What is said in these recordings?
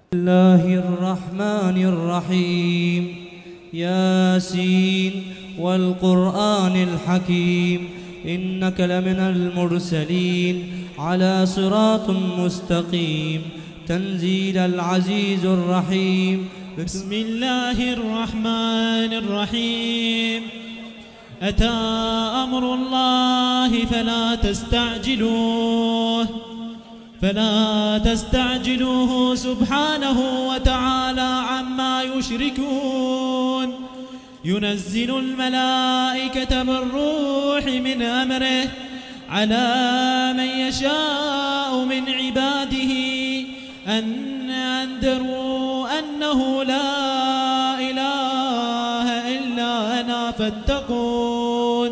الله الرحمن الرحيم. ياسين والقرآن الحكيم إنك لمن المرسلين على صراط مستقيم تنزيل العزيز الرحيم. بسم الله الرحمن الرحيم. أتى أمر الله فلا تستعجلوه سبحانه وتعالى عما يشركون. ينزل الملائكة بالروح من أمره على من يشاء من عباده أن أنذروا أنه لا إله إلا أنا فاتقون.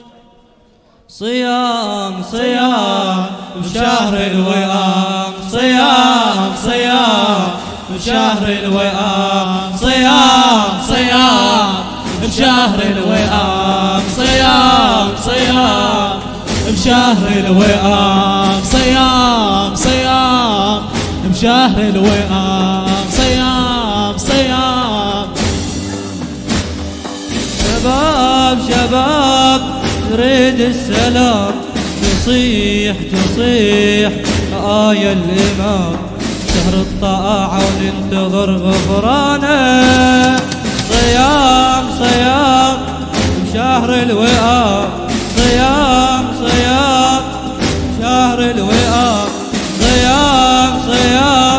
صيام صيام وشهر الوئام، صيام صيام وشهر الوئام، صيام صيام بشهر الوئام، صيام صيام بشهر الوئام، صيام صيام بشهر الوئام، صيام صيام. شباب شباب تريد السلام، تصيح تصيح آية الإمام، شهر الطاعة وننتظر غفرانه. صيام صيام بشهر الوئام، صيام صيام بشهر الوئام، صيام صيام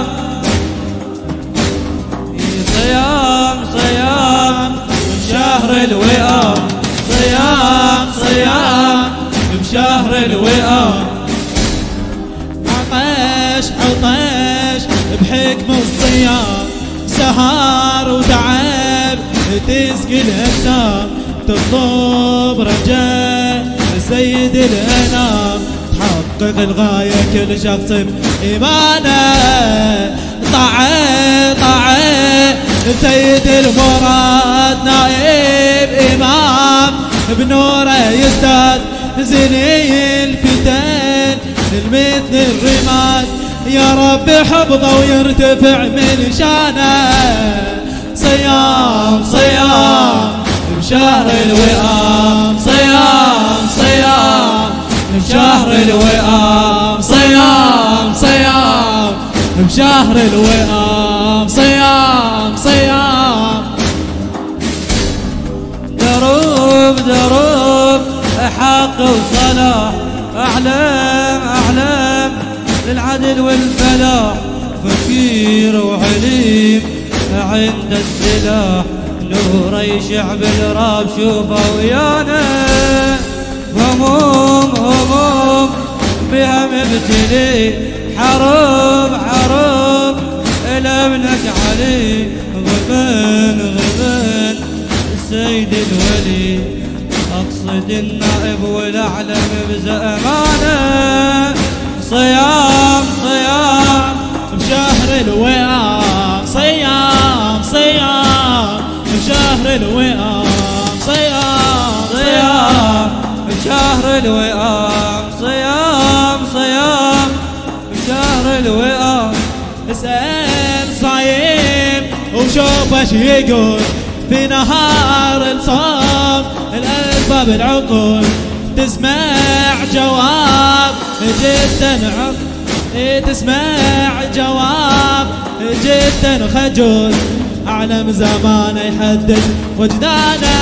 صيام صيام بشهر الوئام، صيام صيام بشهر الوئام. عطش عطش بحكم الصيام، سهر وتعب تسقي الأجسام، تطلب رجاء سيد الأنام، تحقق الغاية كل شخص بإيمانه. طاعة طاعة سيد المراد، نائب إمام بنوره يزداد زني الفتن المثل الرماد، يا رب حفظه ويرتفع من شانه. صيام صيام بشهر الوئام، صيام صيام بشهر الوئام، صيام صيام بشهر الوئام، صيام صيام. دروب دروب حق وصلاح، أعلم أعلم للعدل والفلاح، فقير وحليم عند السلاح، نوره يشع بالراب شوفه ويانا. هموم هموم بها مبتلي، حروب حروب إلى ابنك علي، غبن غبن السيد الولي، أقصد النائب والأعلم بزأمانه. صيام صيام بشهر الوئام، صيام صيام بشهر الوئام، صيام صيام بشهر الوئام، صيام صيام بشهر الوئام. اسأل صايم وشوف ايش يقول في نهار الصوم، الأسباب العقول تسمع جواب جدا تسمع جواب جدا خجول، أعلم زمانه يحدد وجدانه.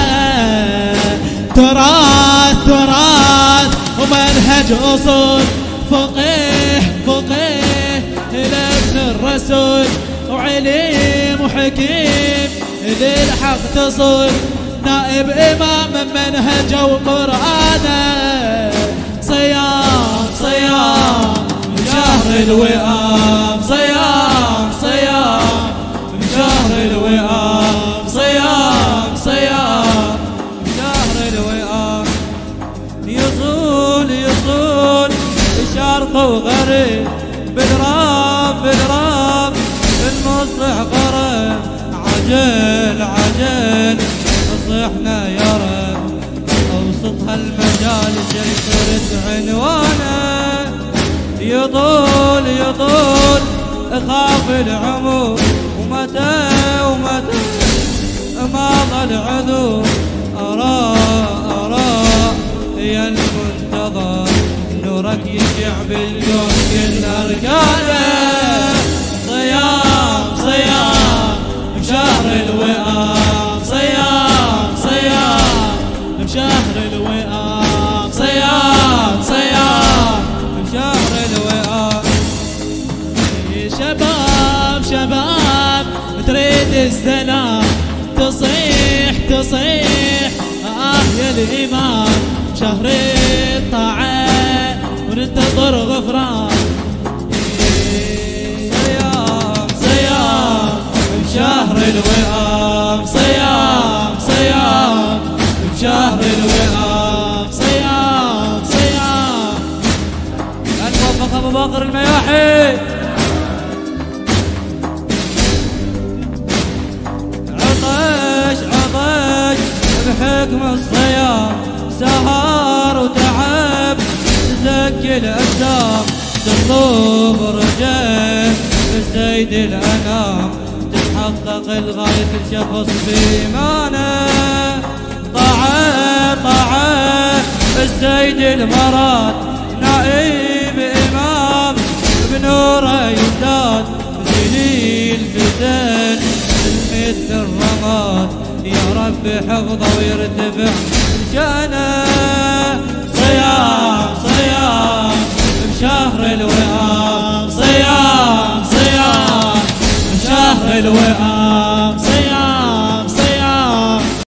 تراث تراث ومنهج أصول، فقيه فقيه لابن الرسول، وعليم وحكيم للحق تصل، نائب إمام من منهجه وقرآنه. صيام صيام بشهر الوئام، صيام صيام بشهر الوئام، صيام صيام بشهر الوئام. يصول يصول شرق وغرب، بالراب بالراب بالمصلح غرب، عجل عجل نصحنا يا رب، اوسط هالمجالس يصير عنوانه. يطول يطول خاف العمر ومتى ما ظل عذور أرى يا المنتظر نورك يشع بالكون كل أركانه صيام بشهر الوئام صيام بشهر الوئام صيام بشهر الوئام شباب تريد السلام تصيح يا الإمام شهر الطاعة وننتظر غفران صيام بشهر الوئام صيام بشهر الوئام صيام الموفق أبو بكر المياحي عطش بحكم الصيام سهر وتعب تزكي الأجسام تطلب رجاء بالسيد الأنام تتحقق الغاية الشخص بإيمانه طاعة السيد المراد نائب إمام بنوره يزداد ذليل فتن مثل الرماد يا رب حفظه ويرتفع